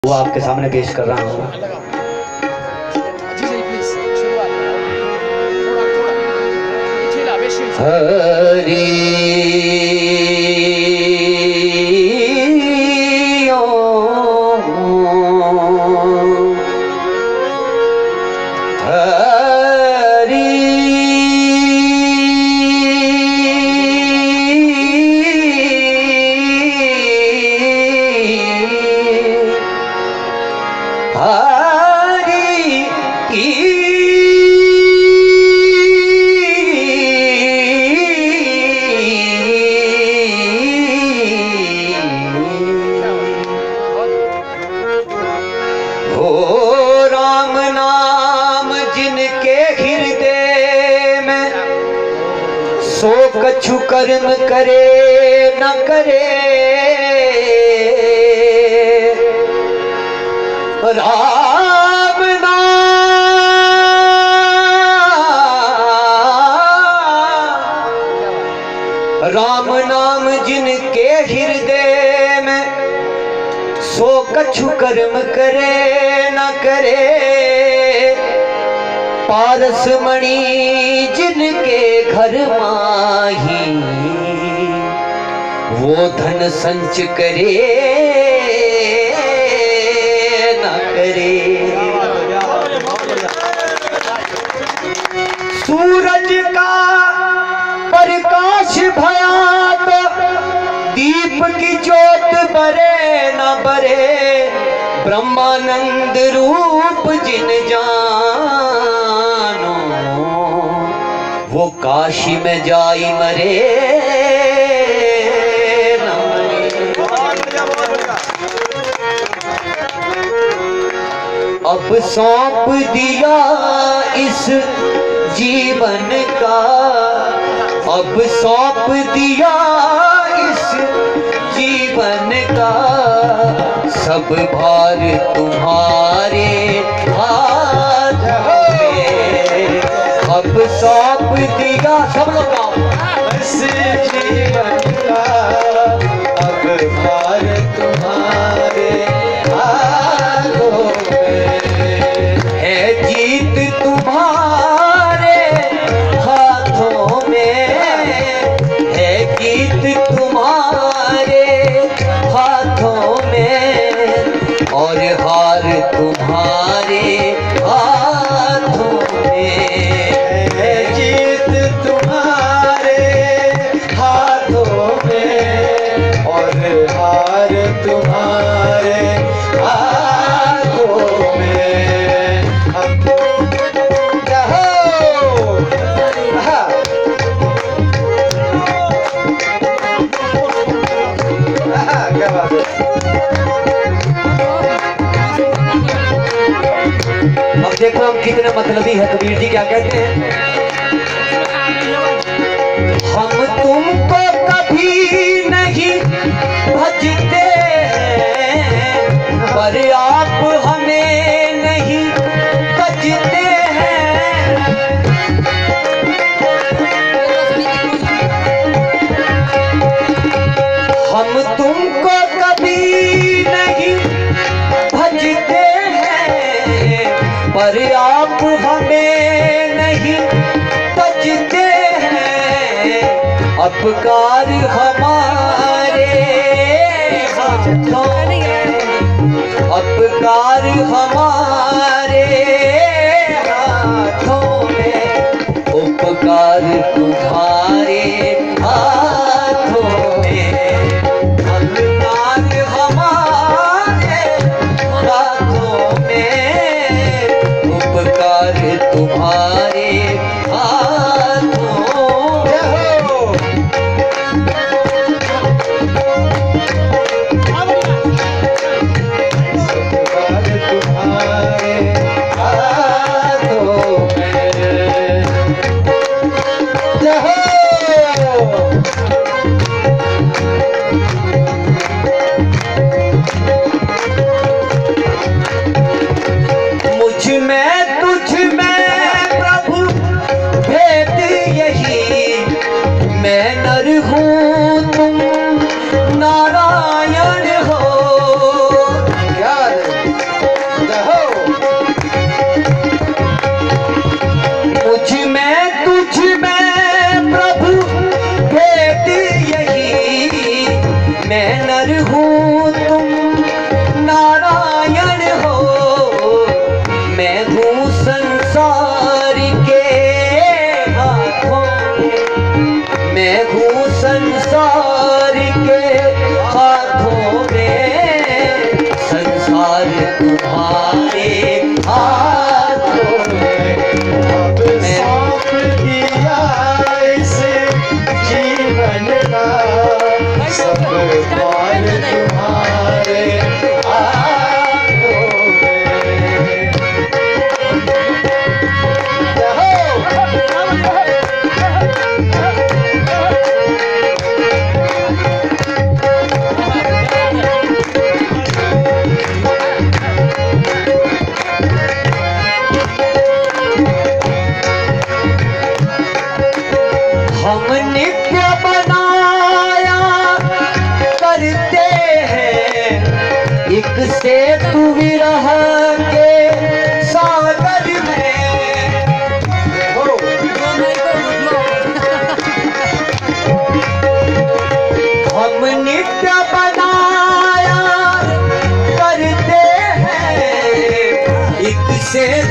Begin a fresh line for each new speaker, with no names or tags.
वो आपके सामने पेश कर रहा हूँ। हरी सो कछु कर्म करे न करे, राम नाम जिनके हृदय में, सो कछु कर्म करे न करे। पारस मणि जिनके घर माही, वो धन संच करे न करे। सूरज का प्रकाश भया तो दीप की ज्योत बरे न बरे। ब्रह्मानंद रूप जिन जानो, वो काशी में जाई मरे न मरे। अब सौंप दिया इस जीवन का, अब सौंप दिया इस जीवन का। सब भार तुम्हारे हाथ में, अब सौंप दिया। सब लोग इस जीवन का, अब भार तुम्हारे हाथों में। है जीत तुम्हारे हाथों में, है जीत तुम्हारे हाथों में, और हार तुम्हारे हाथों में। है जीत तुम्हारे हाथों में, और हार तुम्हारे हाथों में। क्या बात है। अब देखो हम कितने मतलबी है। कबीर जी क्या कहते हैं? हम तुमको कभी नहीं भजते हैं, पर आप हमें नहीं भजते हैं। हम तुमको कभी नहीं भजते हैं, पर आप हमें नहीं तजते हैं। अपकार हमारे हाथों में, अपकार हमारे हाथों में, उपकार तुम्हारे हाथों में। अपकार हमारे हाथों में, उपकार तुम्हारे हाथों में। उपकार तुम्हारे प्यार तुम्हारे हाथों में।
अब सौंप दिया इसे जीवन का सब प्यार तुम्हारे हाथों में।
हम नित्य बनाया करते हैं एक से तू विरह के सागर में। हम नित्य बनाया करते हैं एक से